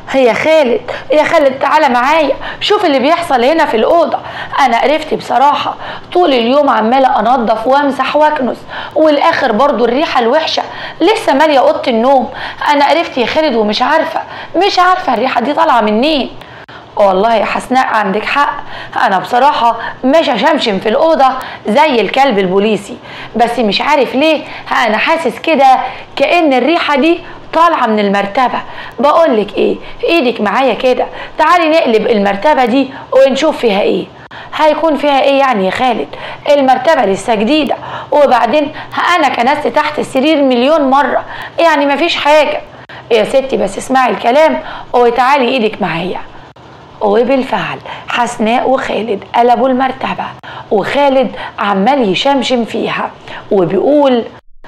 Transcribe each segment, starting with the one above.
يا خالد يا خالد تعالى معايا، شوف اللي بيحصل هنا في الأوضة. أنا قرفت بصراحة، طول اليوم عمالة أنظف وأمسح وأكنس، والآخر برضو الريحة الوحشة لسه مالية أوضة النوم. أنا قرفت يا خالد ومش عارفة الريحة دي طالعة منين. والله يا حسناء عندك حق، أنا بصراحة ماشي شمشم في الأوضة زي الكلب البوليسي، بس مش عارف ليه أنا حاسس كده كأن الريحة دي طالعه من المرتبه. بقولك ايه، ايدك معايا كده، تعالي نقلب المرتبه دي ونشوف فيها ايه. هيكون فيها ايه يعني يا خالد؟ المرتبه لسه جديده، وبعدين انا كنست تحت السرير مليون مره، يعني مفيش حاجه. يا ستي بس اسمعي الكلام وتعالي ايدك معايا. وبالفعل حسناء وخالد قلبوا المرتبه، وخالد عمال يشمشم فيها وبيقول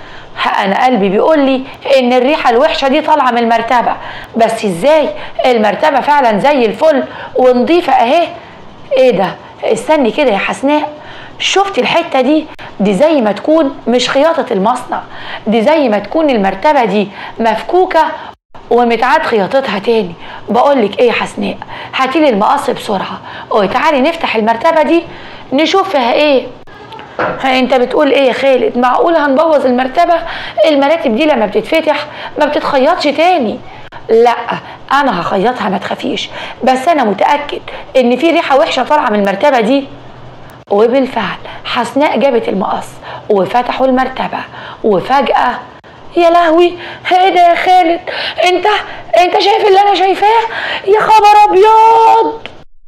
انا قلبي بيقول لي ان الريحه الوحشه دي طالعه من المرتبه، بس ازاي؟ المرتبه فعلا زي الفل ونضيفه اهي. ايه ده؟ استني كده يا حسناء، شفتي الحته دي زي ما تكون مش خياطه المصنع، دي زي ما تكون المرتبه دي مفكوكه ومتعاد خياطتها تاني. بقولك ايه يا حسناء، هاتيلي المقص بسرعه وتعالي نفتح المرتبه دي نشوف فيها ايه. انت بتقول ايه يا خالد؟ معقول هنبوظ المرتبه؟ المراتب دي لما بتتفتح ما بتتخيطش تاني. لا انا هخيطها ما تخافيش، بس انا متاكد ان في ريحه وحشه طالعه من المرتبه دي. وبالفعل حسناء جابت المقص وفتحوا المرتبه، وفجاه يا لهوي، ايه ده يا خالد؟ انت شايف اللي انا شايفاه؟ يا خبر ابيض!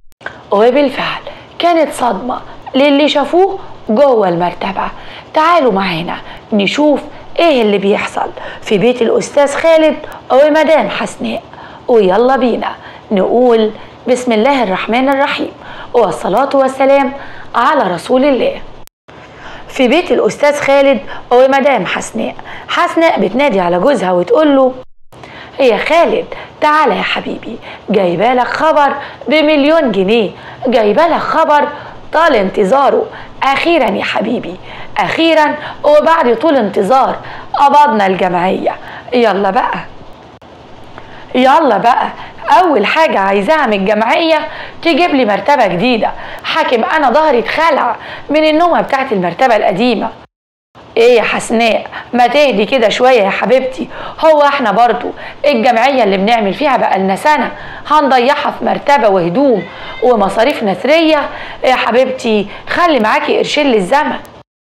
وبالفعل كانت صدمه للي شافوه جوه المرتبة. تعالوا معانا نشوف ايه اللي بيحصل في بيت الأستاذ خالد ومدام حسناء، ويلا بينا نقول بسم الله الرحمن الرحيم والصلاة والسلام على رسول الله. في بيت الأستاذ خالد ومدام حسناء، حسناء بتنادي على جوزها وتقول له يا خالد تعالى يا حبيبي، جايبالك خبر ب1,000,000 جنيه، جايبالك خبر طال انتظاره. اخيرا يا حبيبي، اخيرا وبعد طول انتظار قبضنا الجمعيه. يلا بقى اول حاجه عايزاها من الجمعيه تجيب لي مرتبه جديده. حاكم انا ظهري اتخلع من النومه بتاعت المرتبه القديمه. ايه يا حسناء، ما تهدي كده شويه يا حبيبتي، هو احنا برضو الجمعيه اللي بنعمل فيها بقالنا سنه هنضيعها في مرتبه وهدوم ومصاريف نثريه؟ يا حبيبتي خلي معاكي قرشين للزمن.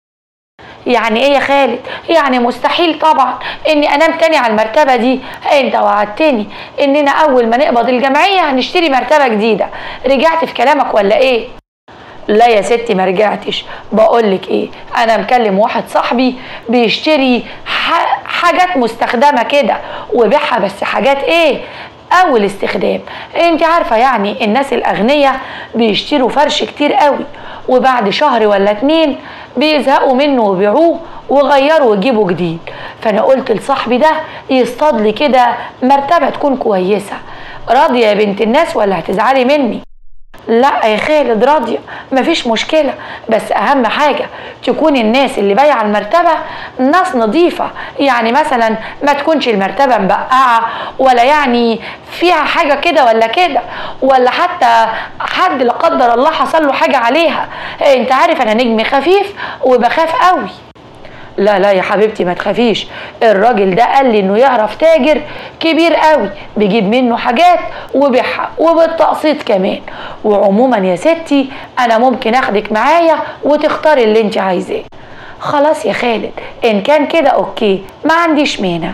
يعني ايه يا خالد؟ يعني مستحيل طبعا اني انام تاني على المرتبه دي. انت وعدتني اننا اول ما نقبض الجمعيه هنشتري مرتبه جديده، رجعت في كلامك ولا ايه؟ لا يا ستي ما رجعتش. بقولك ايه، انا مكلم واحد صاحبي بيشتري حاجات مستخدمه كده وبيعها، بس حاجات ايه؟ اول استخدام. انت عارفه يعني الناس الاغنياء بيشتروا فرش كتير قوي، وبعد شهر ولا 2 بيزهقوا منه وبيعوه وغيروا ويجيبوا جديد. فانا قلت لصاحبي ده يصطاد لي كده مرتبه تكون كويسه. راضيه يا بنت الناس ولا هتزعلي مني؟ لا يا خالد راضيه، مفيش مشكله، بس اهم حاجه تكون الناس اللي بايعه المرتبه ناس نظيفه، يعني مثلا ما تكونش المرتبه مبقعه ولا يعني فيها حاجه كده ولا كده، ولا حتى حد لا قدر الله حصل له حاجه عليها. انت عارف انا نجم خفيف وبخاف قوي. لا يا حبيبتي ما تخافيش، الراجل ده قال لي انه يعرف تاجر كبير قوي بيجيب منه حاجات وبيعها وبالتقسيط كمان. وعموما يا ستي انا ممكن اخدك معايا وتختاري اللي انت عايزاه. خلاص يا خالد ان كان كده اوكي، ما عنديش مانع.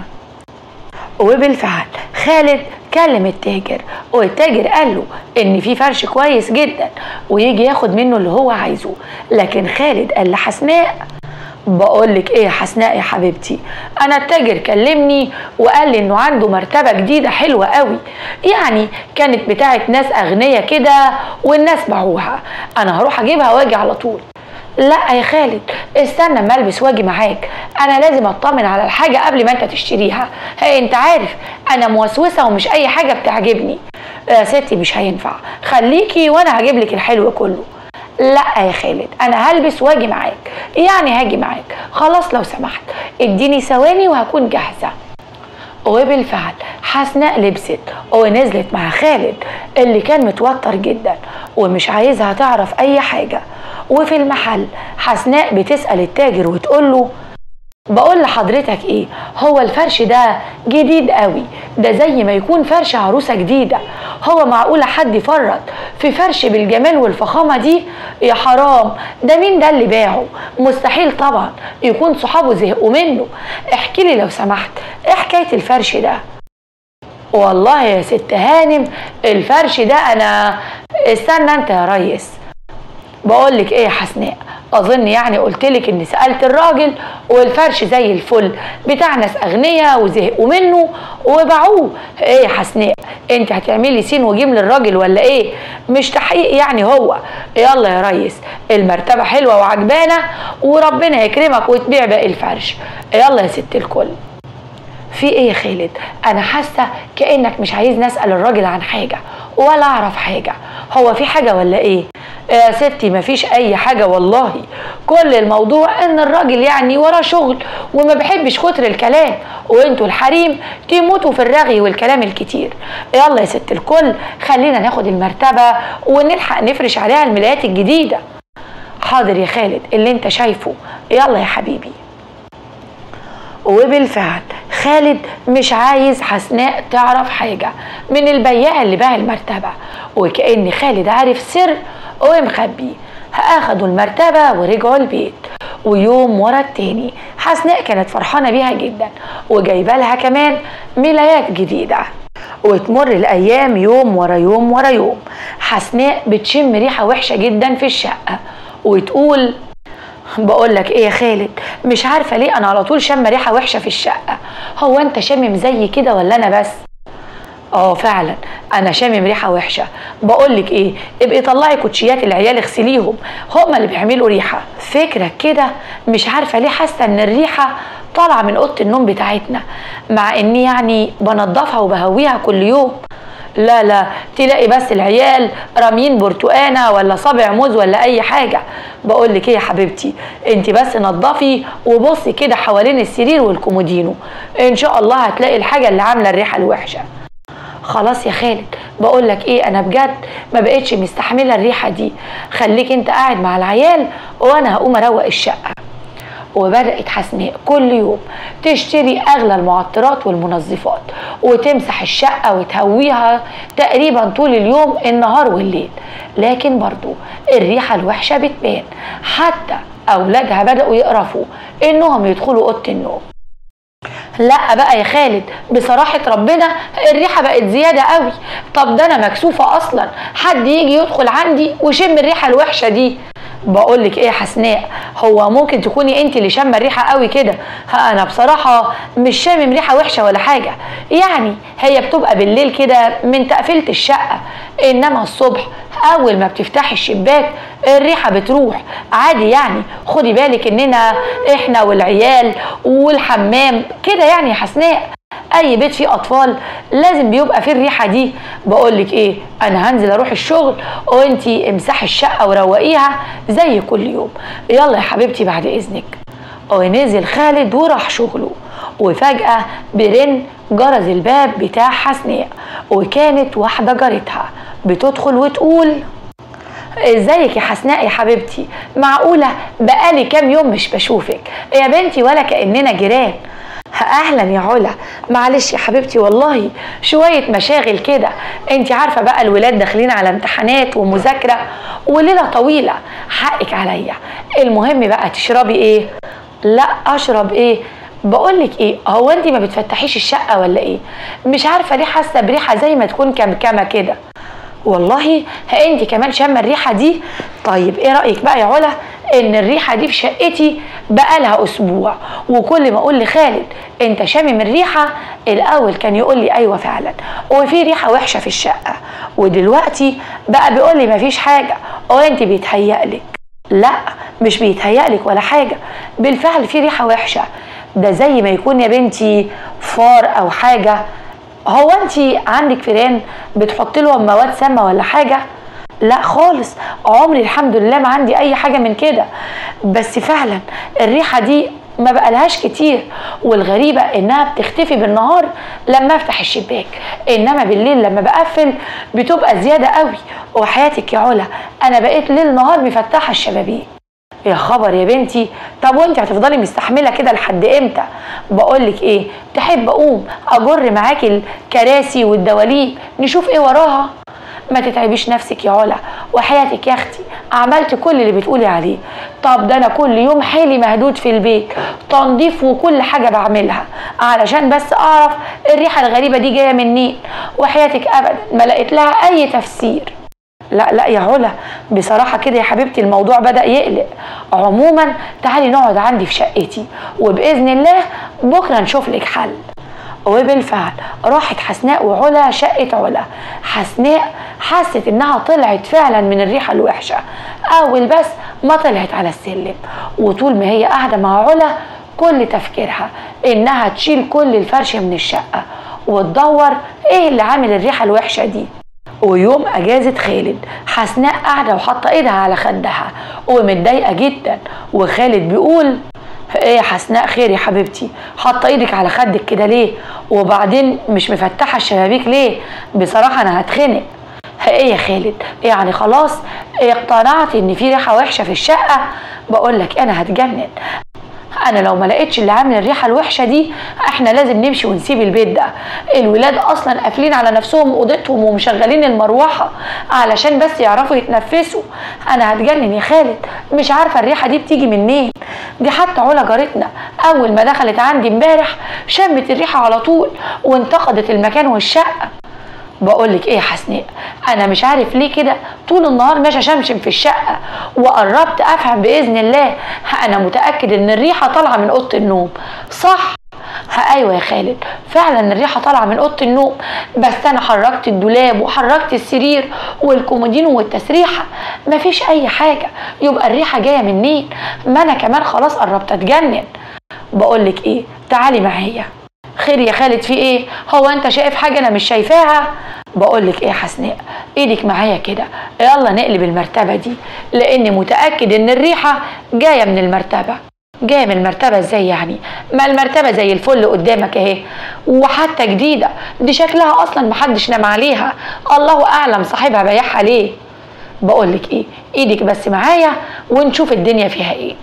وبالفعل خالد كلم التاجر، والتاجر قال له ان في فرش كويس جدا ويجي ياخد منه اللي هو عايزه. لكن خالد قال لحسناء بقولك ايه يا حسناء يا حبيبتي، انا التاجر كلمني وقال لي انه عنده مرتبه جديده حلوه قوي، يعني كانت بتاعت ناس اغنياء كده والناس باعوها، انا هروح اجيبها واجي على طول. لا يا خالد استنى اما البس واجي معاك، انا لازم اطمن على الحاجه قبل ما انت تشتريها. انت عارف انا موسوسه ومش اي حاجه بتعجبني. يا ستي مش هينفع، خليكي وانا هجيب لك الحلو كله. لا يا خالد انا هلبس واجي معاك، يعني هاجي معاك. خلاص لو سمحت اديني ثواني وهكون جاهزه. وبالفعل حسناء لبست ونزلت مع خالد اللي كان متوتر جدا ومش عايزها تعرف اي حاجة. وفي المحل حسناء بتسأل التاجر وتقوله: بقول لحضرتك ايه، هو الفرش ده جديد قوي، ده زي ما يكون فرش عروسة جديدة. هو معقولة حد يفرط في فرش بالجمال والفخامة دي؟ يا حرام، ده مين ده اللي باعه؟ مستحيل طبعا يكون صحابه زهقوا منه. احكي لي لو سمحت، ايه حكاية الفرش ده؟ والله يا ست هانم الفرش ده انا، استنى انت يا ريس. بقولك ايه يا حسناء، اظن يعني قلتلك اني سألت الراجل والفرش زي الفل بتاع ناس اغنياء وزهقوا منه وباعوه. ايه يا حسناء، انت هتعملي سين وجيم للراجل ولا ايه؟ مش تحقيق يعني هو. يلا يا ريس، المرتبة حلوة وعجبانة وربنا يكرمك وتبيع باقي الفرش. يلا يا ست الكل. في ايه يا خالد؟ انا حاسه كانك مش عايز نسال الراجل عن حاجه ولا اعرف حاجه. هو في حاجه ولا ايه؟ يا ستي مفيش اي حاجه والله، كل الموضوع ان الراجل يعني وراه شغل وما بيحبش كتر الكلام، وانتوا الحريم تموتوا في الرغي والكلام الكتير. يلا يا ست الكل، خلينا ناخد المرتبه ونلحق نفرش عليها الملايات الجديده. حاضر يا خالد، اللي انت شايفه. يلا يا حبيبي. وبالفعل خالد مش عايز حسناء تعرف حاجة من البياع اللي باع المرتبة، وكأن خالد عارف سر ومخبيه. أخدوا المرتبة ورجعوا البيت، ويوم ورا التاني حسناء كانت فرحانة بيها جدا وجايبه لها كمان ملايات جديدة. وتمر الأيام يوم ورا يوم ورا يوم، حسناء بتشم ريحة وحشة جدا في الشقة وتقول: بقول لك ايه يا خالد، مش عارفه ليه انا على طول شامه ريحه وحشه في الشقه. هو انت شامم زي كده ولا انا بس؟ فعلا انا شامم ريحه وحشه. بقول لك ايه، ابقي طلعي كوتشيات العيال اغسليهم، هما اللي بيعملوا ريحه. فكرك كده مش عارفه ليه حاسه ان الريحه طالعه من اوضه النوم بتاعتنا، مع اني يعني بنضفها وبهويها كل يوم. لا لا، تلاقي بس العيال رامين برتقانه ولا صابع موز ولا اي حاجه. بقول لك ايه يا حبيبتي، انت بس نضفي وبصي كده حوالين السرير والكومودينو، ان شاء الله هتلاقي الحاجه اللي عامله الريحه الوحشه. خلاص يا خالد، بقول لك ايه، انا بجد ما بقتش مستحمله الريحه دي. خليك انت قاعد مع العيال وانا هقوم اروق الشقه. وبدأت حسناء كل يوم تشتري أغلى المعطرات والمنظفات وتمسح الشقة وتهويها تقريبا طول اليوم النهار والليل، لكن برضو الريحة الوحشة بتبان. حتى أولادها بدأوا يقرفوا إنهم يدخلوا أوضة النوم. لا بقى يا خالد، بصراحة ربنا الريحة بقت زيادة قوي. طب ده أنا مكسوفة أصلا حد يجي يدخل عندي ويشم الريحة الوحشة دي. بقولك ايه يا حسناء، هو ممكن تكوني انت اللي شامه الريحه قوي كده. انا بصراحه مش شامم ريحه وحشه ولا حاجه، يعني هي بتبقى بالليل كده من تقفيله الشقه، انما الصبح اول ما بتفتحي الشباك الريحه بتروح عادي. يعني خدي بالك اننا احنا والعيال والحمام كده يعني يا حسناء، اي بيت فيه اطفال لازم بيبقى فيه الريحه دي. بقولك ايه، انا هنزل اروح الشغل وانتي امسحي الشقه وروقيها زي كل يوم. يلا يا حبيبتي بعد اذنك. ونزل خالد وراح شغله، وفجاه برن جرس الباب بتاع حسناء، وكانت واحده جارتها بتدخل وتقول: ازيك يا حسناء يا حبيبتي، معقوله بقالي كام يوم مش بشوفك يا بنتي ولا كاننا جيران. اهلا يا علا، معلش يا حبيبتي والله شويه مشاغل كده، انت عارفه بقى الولاد داخلين على امتحانات ومذاكره وليله طويله، حقك عليا. المهم بقى تشربي ايه؟ لا اشرب ايه؟ بقولك ايه، هو انت ما بتفتحيش الشقه ولا ايه؟ مش عارفه ليه حاسه بريحه زي ما تكون كمكمه كده. والله انت كمان شامه الريحه دي؟ طيب ايه رايك بقى يا علا ان الريحه دي في شقتي بقالها اسبوع، وكل ما اقول لخالد انت شامم الريحه الاول كان يقول لي ايوه فعلا وفي ريحه وحشه في الشقه، ودلوقتي بقى بيقول لي مفيش حاجه وانت بيتهيألك. لا مش بيتهيألك ولا حاجه، بالفعل في ريحه وحشه، ده زي ما يكون يا بنتي فار او حاجه. هو انت عندك فيران بتحط لهم مواد سامه ولا حاجه؟ لا خالص، عمري الحمد لله ما عندي اي حاجه من كده، بس فعلا الريحه دي ما بقالهاش كتير، والغريبة انها بتختفي بالنهار لما افتح الشباك، انما بالليل لما بقفل بتبقى زيادة قوي. وحياتك يا علا انا بقيت ليل نهار مفتحة الشبابيك. يا خبر يا بنتي، طب وانت هتفضلي مستحمله كده لحد امتى؟ بقولك ايه، تحب اقوم اجر معاكي الكراسي والدواليب نشوف ايه وراها؟ ما تتعبيش نفسك يا علا، وحياتك يا اختي عملت كل اللي بتقولي عليه. طب ده انا كل يوم حيلي مهدود في البيت، تنظيف وكل حاجه بعملها علشان بس اعرف الريحه الغريبه دي جايه منين، وحياتك ابدا ما لقيت لها اي تفسير. لا لا يا علا، بصراحة كده يا حبيبتي الموضوع بدأ يقلق. عموما تعالي نقعد عندي في شقتي، وبإذن الله بكرة نشوف لك حل. وبالفعل راحت حسناء وعلا شقة علا. حسناء حست انها طلعت فعلا من الريحة الوحشة اول بس ما طلعت على السلم، وطول ما هي قاعدة مع علا كل تفكيرها انها تشيل كل الفرش من الشقة وتدور ايه اللي عامل الريحة الوحشة دي. ويوم اجازة خالد حسناء قاعدة وحاطة ايدها على خدها ومتضايقة جدا، وخالد بيقول ايه يا حسناء خير يا حبيبتي، حاطة ايدك على خدك كده ليه؟ وبعدين مش مفتحة الشبابيك ليه؟ بصراحة انا هتخنق. ايه يا خالد، يعني خلاص اقتنعت ان في ريحة وحشة في الشقة؟ بقولك انا هتجنن، انا لو ما لقيتش اللي عامل الريحه الوحشه دي احنا لازم نمشي ونسيب البيت ده. الولاد اصلا قافلين على نفسهم اوضتهم ومشغلين المروحه علشان بس يعرفوا يتنفسوا. انا هتجنن يا خالد، مش عارفه الريحه دي بتيجي منين. دي حتى علا جارتنا اول ما دخلت عندي امبارح شمت الريحه على طول وانتقدت المكان والشقه. بقولك ايه يا حسناء، انا مش عارف ليه كده طول النهار ماشي شمشم في الشقه، وقربت افهم باذن الله. انا متاكد ان الريحه طالعه من اوضه النوم، صح؟ ايوه يا خالد فعلا الريحه طالعه من اوضه النوم، بس انا حركت الدولاب وحركت السرير والكومودينو والتسريحه مفيش اي حاجه، يبقى الريحه جايه منين؟ ما انا كمان خلاص قربت اتجنن. بقولك ايه، تعالي معايا. خير يا خالد في ايه؟ هو انت شايف حاجه انا مش شايفاها؟ بقولك ايه يا حسناء، ايدك معايا كده، يلا نقلب المرتبه دي، لاني متاكد ان الريحه جايه من المرتبه. جايه من المرتبه ازاي يعني؟ ما المرتبه زي الفل قدامك اهي، وحتى جديده، دي شكلها اصلا محدش نام عليها، الله اعلم صاحبها بايعها ليه. بقولك ايه، ايدك بس معايا ونشوف الدنيا فيها ايه.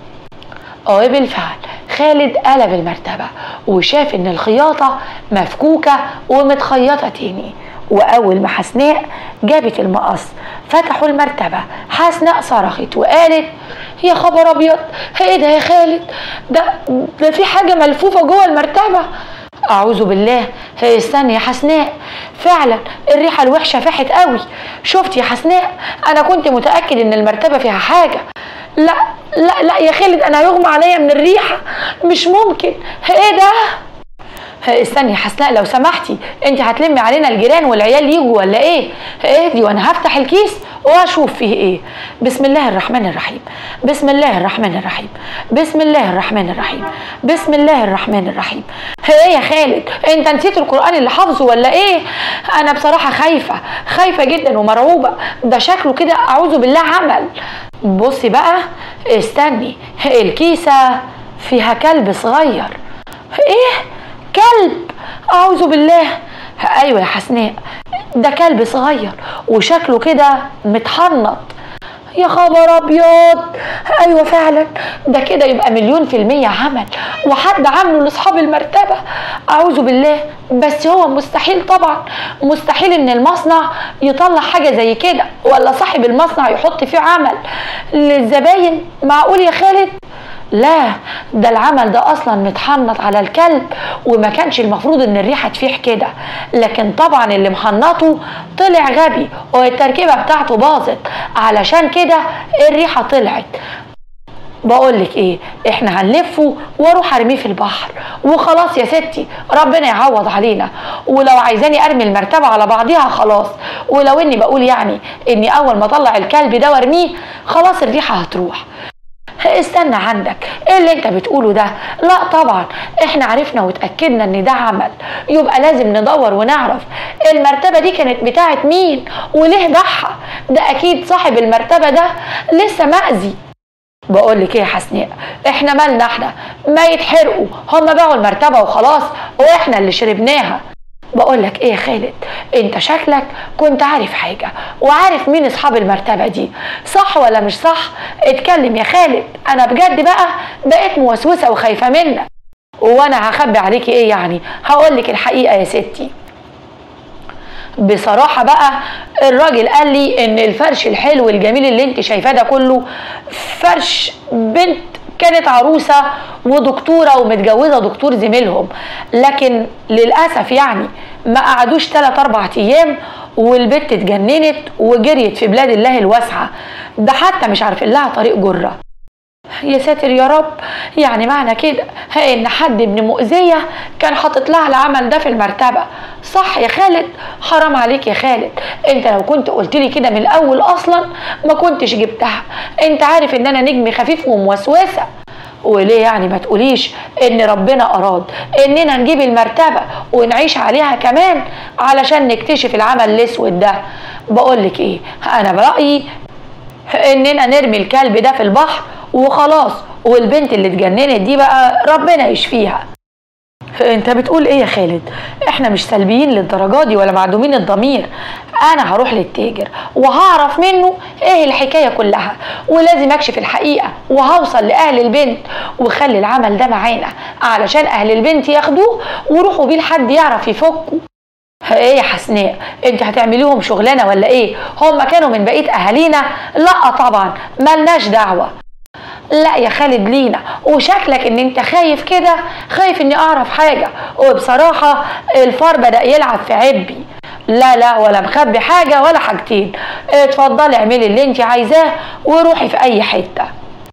بالفعل خالد قلب المرتبة وشاف ان الخياطة مفكوكة ومتخيطة تاني، واول ما حسناء جابت المقص فتحوا المرتبة حسناء صرخت وقالت يا خبر ابيض، ايه ده يا خالد؟ ده في حاجة ملفوفة جوه المرتبة. اعوذ بالله. استني يا حسناء، فعلا الريحة الوحشة فاحت قوي. شفت يا حسناء، انا كنت متأكد ان المرتبة فيها حاجة. لا لا لا يا خالد، انا هيغمى عليا من الريحه، مش ممكن. ايه ده؟ استني يا حسناء لو سمحتي، انت هتلمي علينا الجيران والعيال يجوا ولا ايه؟ اهدي وانا هفتح الكيس واشوف فيه ايه. بسم الله الرحمن الرحيم، بسم الله الرحمن الرحيم، بسم الله الرحمن الرحيم، بسم الله الرحمن الرحيم. ايه يا خالد، انت نسيت القرآن اللي حافظه ولا ايه؟ انا بصراحة خايفة جدا ومرعوبة، ده شكله كده اعوذ بالله عمل. بصي بقى، استني، الكيسة فيها كلب صغير. ايه؟ كلب؟ اعوذ بالله. ايوه يا حسناء، ده كلب صغير وشكله كده متحنط. يا خبر ابيض، ايوه فعلا ده كده يبقى 100% عمل، وحد عامله لاصحاب المرتبه. اعوذ بالله، بس هو مستحيل طبعا، مستحيل ان المصنع يطلع حاجه زي كده، ولا صاحب المصنع يحط فيه عمل للزباين. معقول يا خالد؟ لا، ده العمل ده اصلا متحنط على الكلب، وما كانش المفروض ان الريحه تفيح كده، لكن طبعا اللي محنطه طلع غبي والتركيبه بتاعته باظت، علشان كده الريحه طلعت. بقولك ايه، احنا هنلفه واروح ارميه في البحر وخلاص يا ستي، ربنا يعوض علينا. ولو عايزاني ارمي المرتبه على بعضيها خلاص، ولو اني بقول يعني اني اول ما اطلع الكلب ده وارميه خلاص الريحه هتروح. استنى عندك، ايه اللي انت بتقوله ده؟ لا طبعا، احنا عرفنا واتأكدنا ان ده عمل، يبقى لازم ندور ونعرف المرتبة دي كانت بتاعت مين وليه باعها. ده اكيد صاحب المرتبة ده لسه مأذي. بقولك ايه يا حسناء، احنا مالنا احنا، ما يتحرقوا، هما باعوا المرتبة وخلاص واحنا اللي شربناها. بقولك ايه يا خالد، انت شكلك كنت عارف حاجة وعارف مين اصحاب المرتبة دي، صح ولا مش صح؟ اتكلم يا خالد، انا بجد بقى بقيت موسوسة وخايفة منك. وانا هخبي عليكي ايه يعني؟ هقولك الحقيقة يا ستي. بصراحة بقى الراجل قال لي ان الفرش الحلو الجميل اللي انت شايفاه ده كله فرش بنت كانت عروسة ودكتورة ومتجوزة دكتور زميلهم، لكن للأسف يعني ما قعدوش 3-4 أيام والبت اتجننت وجريت في بلاد الله الواسعة، ده حتى مش عارفين لها طريق جرة. يا ساتر يا رب، يعني معنى كده ان حد ابن مؤذية كان حاطط لها العمل ده في المرتبة، صح يا خالد؟ حرام عليك يا خالد، انت لو كنت قلت لي كده من الاول اصلا ما كنتش جبتها، انت عارف ان انا نجم خفيف وموسوسة. وليه يعني ما تقوليش ان ربنا اراد اننا نجيب المرتبة ونعيش عليها كمان علشان نكتشف العمل الاسود ده؟ بقولك ايه، انا برأيي اننا نرمي الكلب ده في البحر وخلاص، والبنت اللي اتجننت دي بقى ربنا يشفيها. انت بتقول ايه يا خالد؟ احنا مش سلبيين للدرجه دي ولا معدومين الضمير، انا هروح للتاجر وهعرف منه ايه الحكايه كلها، ولازم اكشف الحقيقه وهوصل لاهل البنت، وخلي العمل ده معانا علشان اهل البنت ياخدوه ويروحوا بيه لحد يعرف يفكوا. ايه يا حسناء، انت هتعمليهم شغلانه ولا ايه؟ هم كانوا من بقيه اهالينا؟ لا طبعا ملناش دعوه. لا يا خالد لينا، وشكلك ان انت خايف كده، خايف اني اعرف حاجه، وبصراحه الفار بدأ يلعب في عبي. لا لا، ولا مخبي حاجه ولا حاجتين، اتفضلي اعملي اللي انت عايزاه وروحي في اي حته.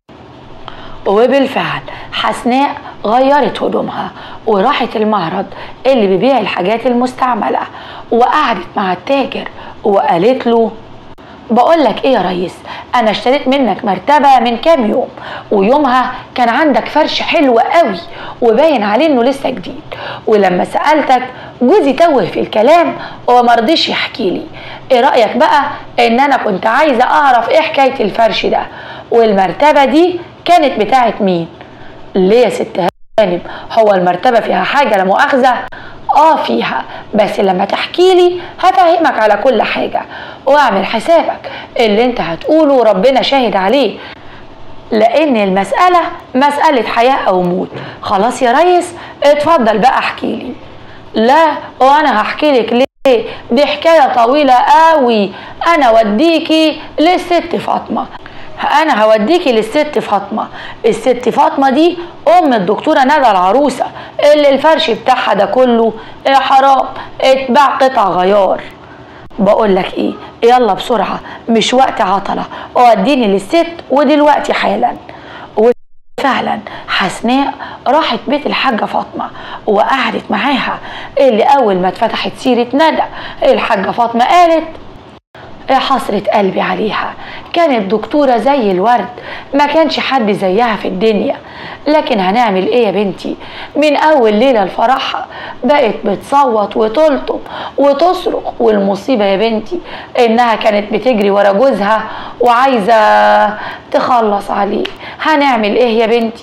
وبالفعل حسناء غيرت هدومها وراحت المعرض اللي بيبيع الحاجات المستعمله، وقعدت مع التاجر وقالت له بقولك ايه يا ريس، انا اشتريت منك مرتبة من كام يوم، ويومها كان عندك فرش حلو قوي وباين عليه انه لسه جديد، ولما سألتك جوزي توه في الكلام ومرضيش يحكي لي. ايه رأيك بقى ان انا كنت عايزة اعرف ايه حكاية الفرش ده، والمرتبة دي كانت بتاعت مين؟ ليه يا ست هانم، هو المرتبة فيها حاجة لا مؤاخذة؟ فيها، بس لما تحكي لي هفهمك على كل حاجة، واعمل حسابك اللي انت هتقوله ربنا شاهد عليه، لان المسألة مسألة حياة او موت. خلاص يا ريس، اتفضل بقى احكي لي. لا، وانا هحكي لك ليه؟ دي حكاية طويلة قوي، انا اوديكي للست فاطمة. انا هوديكي للست فاطمه. الست فاطمه دي ام الدكتوره ندى العروسه اللي الفرش بتاعها ده كله حرام اتباع قطع غيار. بقول لك ايه، يلا بسرعه مش وقت عطله، وديني للست ودلوقتي حالا. وفعلا حسناء راحت بيت الحاجه فاطمه وقعدت معاها، اللي اول ما اتفتحت سيره ندى الحاجه فاطمه قالت حسرة قلبي عليها، كانت دكتورة زي الورد، ما كانش حد زيها في الدنيا، لكن هنعمل ايه يا بنتي، من اول ليلة لفرحها بقت بتصوت وتلطم وتصرخ، والمصيبة يا بنتي انها كانت بتجري ورا جوزها وعايزة تخلص عليه. هنعمل ايه يا بنتي؟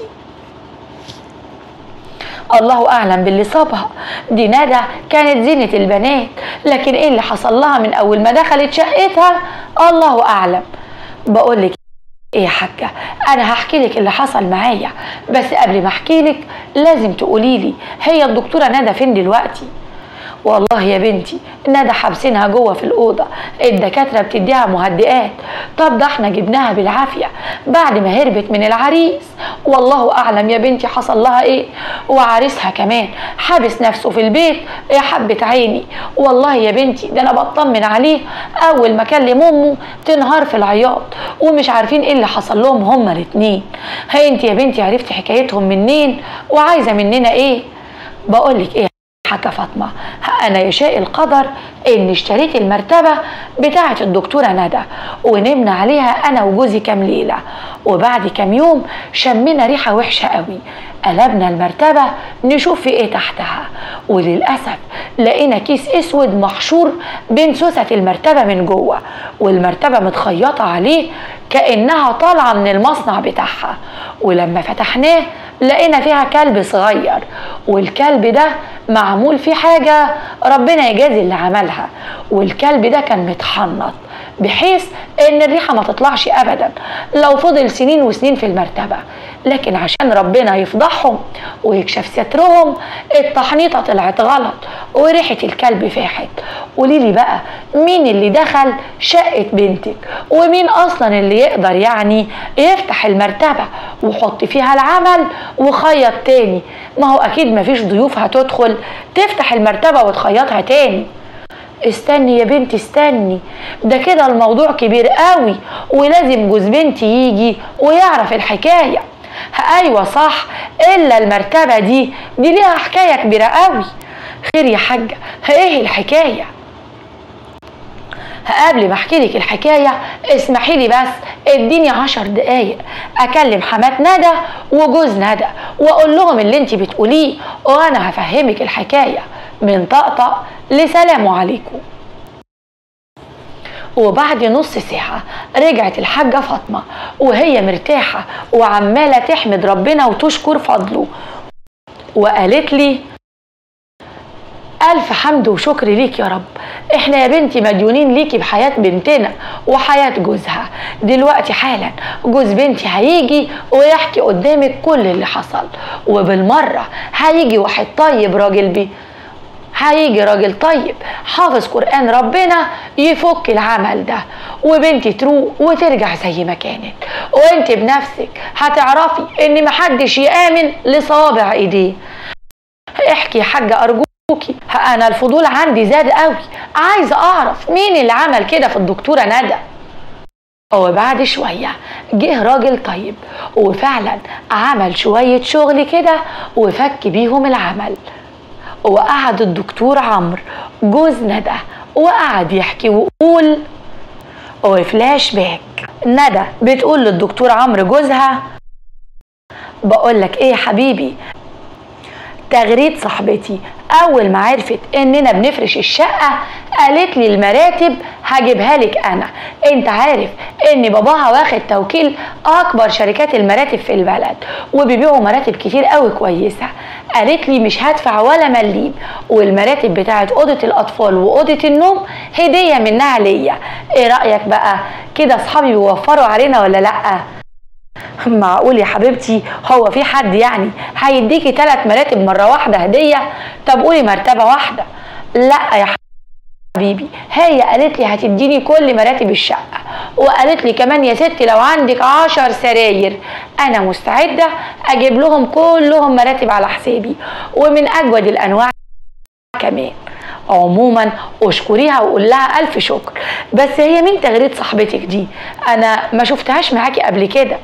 الله اعلم باللي صابها، دي ندى كانت زينة البنات، لكن ايه اللي حصل لها من اول ما دخلت شقتها الله اعلم. بقولك ايه يا حاجة، انا هحكي لك اللي حصل معايا، بس قبل ما احكي لك لازم تقولي لي هي الدكتورة ندى فين دلوقتي؟ والله يا بنتي ندى حابسينها جوه في الاوضه، الدكاتره بتديها مهدئات. طب ده احنا جبناها بالعافيه بعد ما هربت من العريس، والله اعلم يا بنتي حصل لها ايه، وعريسها كمان حابس نفسه في البيت. يا حبه عيني، والله يا بنتي ده انا بطمن عليه، اول ما كلم امه تنهار في العياط، ومش عارفين ايه اللي حصل لهم هما الاتنين. هي انت يا بنتي عرفتي حكايتهم منين وعايزه مننا ايه؟ بقولك ايه حكى فاطمة أنا يشاء القدر إني اشتريت المرتبة بتاعة الدكتورة ندى ونمنا عليها أنا وجوزي كام ليلة، وبعد كام يوم شمينا ريحة وحشة قوي، قلبنا المرتبة نشوف في إيه تحتها، وللأسف لقينا كيس أسود محشور بين سوسة المرتبة من جوه، والمرتبة متخيطة عليه كأنها طالعة من المصنع بتاعها. ولما فتحناه لقينا فيها كلب صغير، والكلب ده معمول فيه حاجة ربنا يجازي اللي عملها، والكلب ده كان متحنط بحيث ان الريحة ما تطلعش ابدا لو فضل سنين وسنين في المرتبة، لكن عشان ربنا يفضحهم ويكشف سترهم التحنيطة طلعت غلط وريحة الكلب فاحت. قوليلي بقى مين اللي دخل شقة بنتك، ومين اصلا اللي يقدر يعني يفتح المرتبة وحط فيها العمل وخيط تاني؟ ما هو اكيد مفيش ضيوف هتدخل تفتح المرتبة وتخيطها تاني. استني يا بنتي استني، ده كده الموضوع كبير قوي ولازم جوز بنتي يجي ويعرف الحكاية. ايوه صح، الا المرتبة دي ليها حكاية كبيرة قوي. خير يا حاجة، ايه الحكاية؟ قبل ما احكي لك الحكايه اسمحي لي بس اديني 10 دقايق اكلم حمات ندى وجوز ندى واقول لهم اللي انت بتقوليه، وانا هفهمك الحكايه من طقطق لسلام عليكم. وبعد نص ساعة رجعت الحاجة فاطمة وهي مرتاحة وعمالة تحمد ربنا وتشكر فضله، وقالت لي ألف حمد وشكر ليك يا رب، احنا يا بنتي مديونين ليكي بحياة بنتنا وحياة جوزها. دلوقتي حالا جوز بنتي هيجي ويحكي قدامك كل اللي حصل، وبالمرة هيجي واحد طيب هيجي راجل طيب حافظ قرآن ربنا يفك العمل ده، وبنتي تروق وترجع زي ما كانت، وانت بنفسك هتعرفي ان محدش يآمن لصوابع ايديه. احكي يا حاجة ارجوكي، انا الفضول عندي زاد قوي، عايزة اعرف مين اللي عمل كده في الدكتورة ندى. وبعد شوية جه راجل طيب وفعلا عمل شوية شغل كده وفك بيهم العمل، وقعد الدكتور عمرو جوز ندى وقعد يحكي ويقول، وفلاش باك ندى بتقول للدكتور عمرو جوزها، بقولك ايه يا حبيبي، تغريد صاحبتي اول ما عرفت اننا بنفرش الشقه قالت لي المراتب هجيبها لك انا، انت عارف ان باباها واخد توكيل اكبر شركات المراتب في البلد وبيبيعوا مراتب كتير قوي كويسه، قالت لي مش هدفع ولا مليم، والمراتب بتاعت اوضه الاطفال واوضه النوم هديه منها ليا. ايه رايك بقى كده اصحابي بيوفروا علينا ولا لا؟ معقول يا حبيبتي هو في حد يعني هيديكي 3 مراتب مرة واحدة هدية؟ طب قولي مرتبة واحدة. لا يا حبيبي، هي قالت لي هتديني كل مراتب الشقة، وقالت لي كمان يا ستي لو عندك 10 سراير انا مستعدة اجيب لهم كلهم مراتب على حسابي ومن اجود الانواع كمان. عموما اشكريها وقول لها الف شكر، بس هي مين تغريد صاحبتك دي؟ انا ما شفتهاش معاكي قبل كده.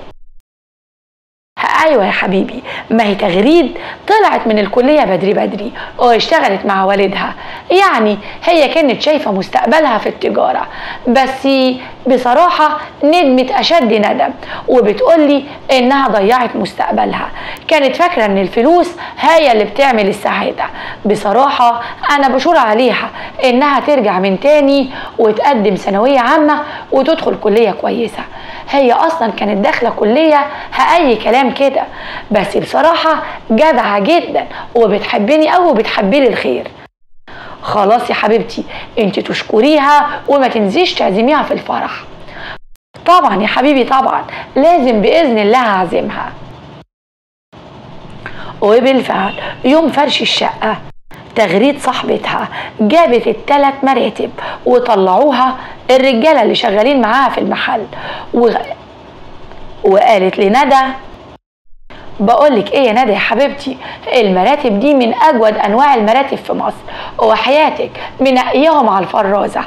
ايوه يا حبيبي، ما هي تغريد طلعت من الكليه بدري واشتغلت مع والدها، يعني هي كانت شايفه مستقبلها في التجاره، بس بصراحه ندمت اشد ندم وبتقولي انها ضيعت مستقبلها، كانت فاكره ان الفلوس هي اللي بتعمل السعاده. بصراحه انا بشور عليها انها ترجع من تاني وتقدم ثانويه عامه وتدخل كليه كويسه، هي اصلا كانت داخله كليه اي كلام كده، بس بصراحه جدعه جدا وبتحبني قوي وبتحبي لي الخير. خلاص يا حبيبتي انت تشكريها وما تنسيش تعزميها في الفرح. طبعا يا حبيبي طبعا لازم باذن الله هعزمها. وبالفعل يوم فرش الشقه تغريد صاحبتها جابت ال3 مراتب وطلعوها الرجاله اللي شغالين معاها في المحل، وقالت لندى، بقولك ايه يا ندى يا حبيبتي، المراتب دي من اجود انواع المراتب في مصر، وحياتك منقيهم على الفرازه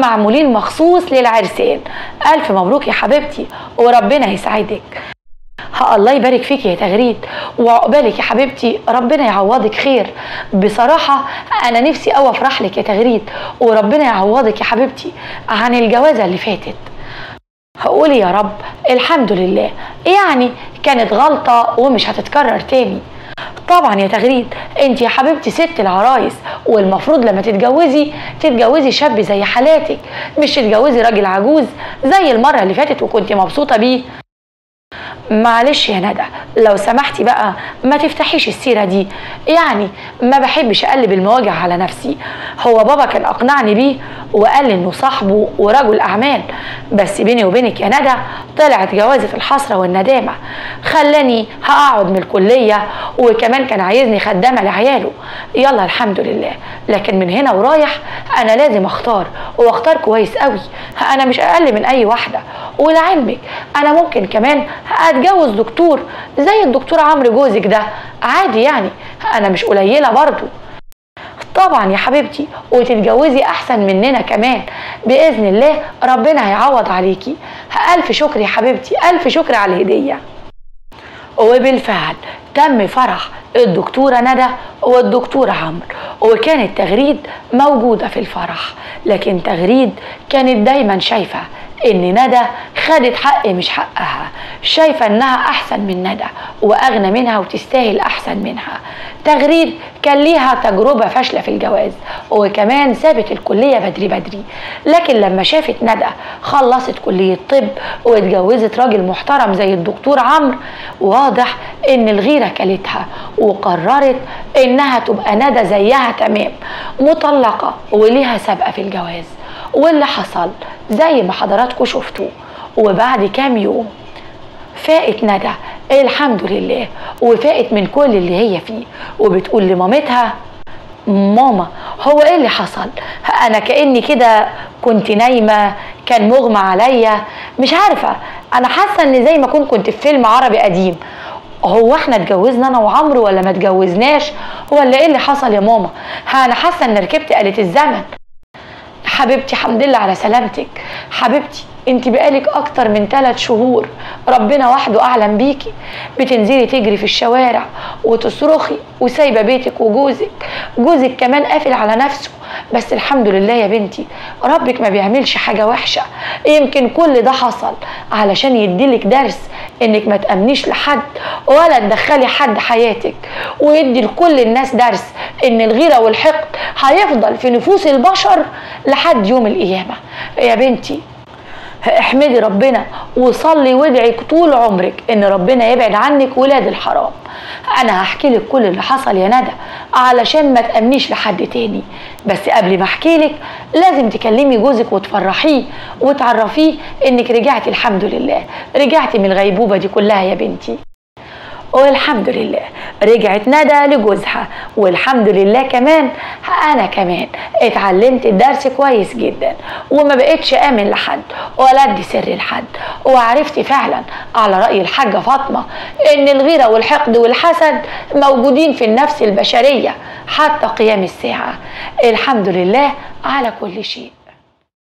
ومعمولين مخصوص للعرسان. الف مبروك يا حبيبتي وربنا يسعدك. الله يبارك فيك يا تغريد، وعقبالك يا حبيبتي، ربنا يعوضك خير. بصراحة أنا نفسي أوي أفرح لك يا تغريد، وربنا يعوضك يا حبيبتي عن الجوازة اللي فاتت. هقولي يا رب الحمد لله، يعني كانت غلطة ومش هتتكرر تاني. طبعا يا تغريد انت يا حبيبتي ست العرايس، والمفروض لما تتجوزي شاب زي حالاتك، مش تتجوزي راجل عجوز زي المرة اللي فاتت وكنت مبسوطة بيه. معلش يا ندى لو سمحتي بقى ما تفتحيش السيرة دي، يعني ما بحبش اقلب المواجع على نفسي. هو بابا كان اقنعني بيه وقال انه صاحبه ورجل اعمال، بس بيني وبينك يا ندى طلعت جوازة الحسرة والندامة. خلاني هقعد من الكلية، وكمان كان عايزني خدامة لعياله. يلا الحمد لله، لكن من هنا ورايح انا لازم اختار، واختار كويس قوي. انا مش اقل من اي واحدة، ولعلمك انا ممكن كمان اتجوز دكتور زي الدكتور عمرو جوزك ده عادي، يعني انا مش قليلة برضو. طبعا يا حبيبتي، وتتجوزي احسن مننا كمان باذن الله، ربنا هيعوض عليكي. الف شكر يا حبيبتي، الف شكر على الهدية. وبالفعل تم فرح الدكتورة ندى والدكتور عمرو، وكانت تغريد موجودة في الفرح. لكن تغريد كانت دايما شايفة ان ندى خدت حق مش حقها، شايفة انها احسن من ندى واغنى منها وتستاهل احسن منها. تغريد كان ليها تجربة فاشلة في الجواز، وكمان سابت الكلية بدري، لكن لما شافت ندى خلصت كلية طب واتجوزت راجل محترم زي الدكتور عمرو، واضح ان الغيرة كلتها، وقررت انها تبقى ندى زيها تمام، مطلقة وليها سابقة في الجواز. واللي حصل زي ما حضراتكم شفتوا، وبعد كام يوم فاقت ندى الحمد لله، وفاقت من كل اللي هي فيه، وبتقول لمامتها: ماما هو ايه اللي حصل؟ انا كأني كده كنت نايمة، كان مغمى عليا، مش عارفة، انا حاسة ان زي ما كنت في فيلم عربي قديم. هو احنا اتجوزنا انا وعمرو ولا ما اتجوزناش، ولا ايه اللي حصل يا ماما؟ انا حاسة ان ركبت آلة الزمن. حبيبتي الحمد لله على سلامتك. حبيبتي انت بقالك اكتر من 3 شهور، ربنا وحده اعلم بيكي، بتنزلي تجري في الشوارع وتصرخي وسايبه بيتك، وجوزك كمان قافل على نفسه. بس الحمد لله يا بنتي، ربك ما بيعملش حاجه وحشه. يمكن كل ده حصل علشان يديلك درس انك ما تأمنيش لحد ولا تدخلي حد حياتك، ويدي لكل الناس درس ان الغيره والحقد هيفضل في نفوس البشر لحد يوم القيامه. يا بنتي احمدي ربنا وصلي وادعي طول عمرك ان ربنا يبعد عنك ولاد الحرام. انا هحكي لك كل اللي حصل يا ندى علشان ما تأمنيش لحد تاني، بس قبل ما احكي لك لازم تكلمي جوزك وتفرحيه وتعرفيه انك رجعتي الحمد لله، رجعتي من الغيبوبة دي كلها يا بنتي. والحمد لله رجعت ندى لجوزها، والحمد لله كمان انا كمان اتعلمت الدرس كويس جدا، وما بقتش امن لحد ولا ادي سر لحد، وعرفت فعلا على رأي الحاجة فاطمة ان الغيرة والحقد والحسد موجودين في النفس البشرية حتى قيام الساعة. الحمد لله على كل شيء.